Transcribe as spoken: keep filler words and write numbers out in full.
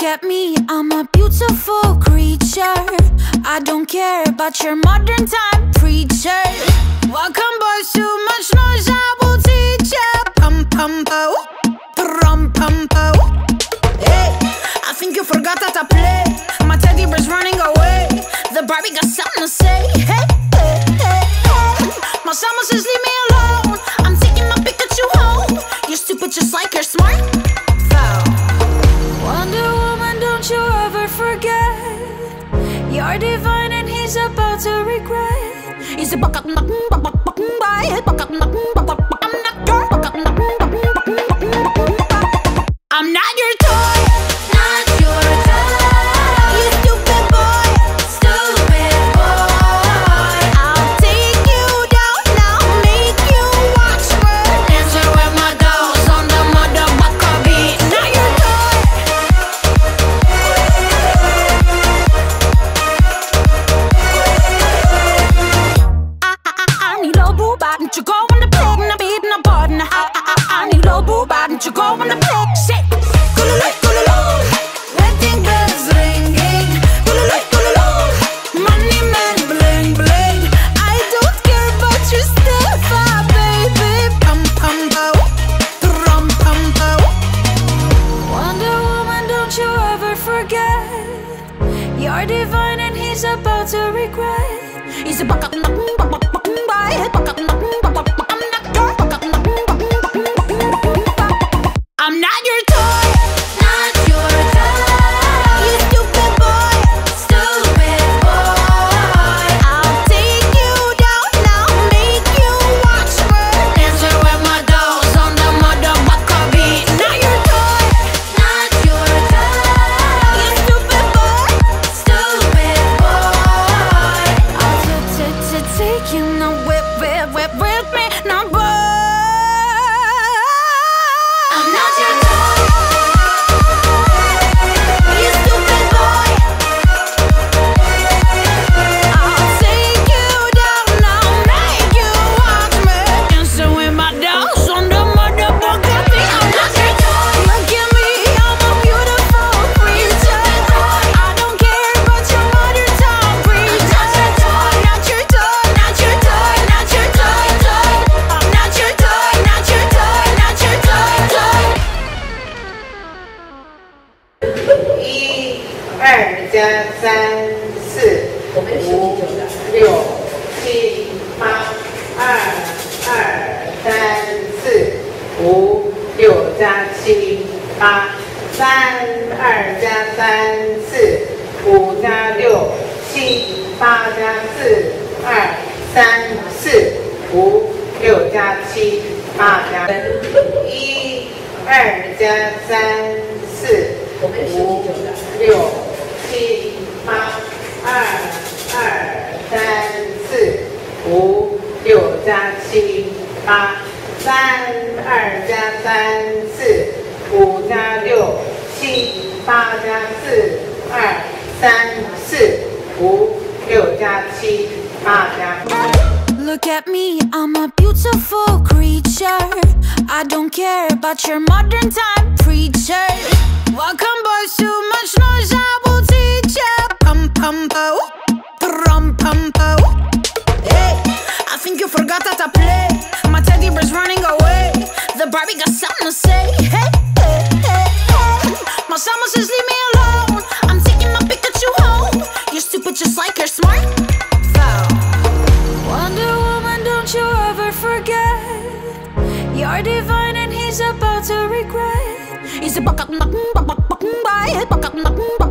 Look at me, I'm a beautiful creature. I don't care about your modern time preacher. Welcome boys, too much noise, I will teach ya. Pum pum po, rum pum po. Hey, I think you forgot that I play. My teddy bear's running away. The Barbie got something to say. Hey, hey, hey, hey. My summer says leave me alone. I'm taking my Pikachu home. You're stupid just like you're smart. Wonder Woman, don't you ever forget. You're divine and he's about to regret. He's a buck up, buck buck buck buck buy it, buck up, buck buck buck buck. I'm not your buck up, buck buck buck buck. I'm not your toy, not your toy. You stupid boy, stupid boy. I'll take you down now, make you watch me dancing with my dolls on the motherfucker beat. Not your toy. I need low boo bop, don't you go on the pig, na beat na bod na. I I I need low boo bop, don't you go on the pig, shit. Kululu kululu, wedding bells ringing. Kululu kululu, money man bling bling. I don't care about your stuff, ah baby. Pum pum po, rum pum po. Wonder Woman, don't you ever forget. You're divine and he's about to regret. He's a buck up, buck buck buck buck buy it, buck up, buck buck buck buck. I'm not your buck up, buck buck buck buck buck. I'm not your toy, not your toy. You stupid boy, stupid boy. I'll take you down now, make you watch me dancing with my dolls on the motherfucker beat. Not your toy, not your toy. You stupid boy, stupid boy. I'll t t t take you now, whip whip whip with me now, boy. I'm not your toy, you stupid boy. I'll take you down now, make you watch me dancing with my dolls on the motherfucker beat. I'm not your toy. Look at me, I'm a beautiful creature. I don't care about your modern time preacher. Not your toy, not your toy, not your toy, toy. I'm not your toy, not your toy, not your toy, toy. 一、二加三四五六七八，二二三四五六加七八，三二加三四五加六七八加四二三四五六加七八加一二加三四五六七八，二二三四五六加七八，三二加三四五加六七八加四二三四五六加七八加。 Look at me, I'm a beautiful creature. I don't care about your modern time preacher. Welcome boys, too much noise, I will teach ya. Pum pum po, rum pum po. Hey, I think you forgot that I play. My teddy bear's running away. The Barbie got something to say. Hey, hey, hey, hey. My summer says leave me alone. I'm taking my Pikachu home. You're stupid just like you're smart. Wonder Woman, don't you ever forget. You're divine and he's about to regret. He's a buck up, buck buck buck buck buy it, buck up, buck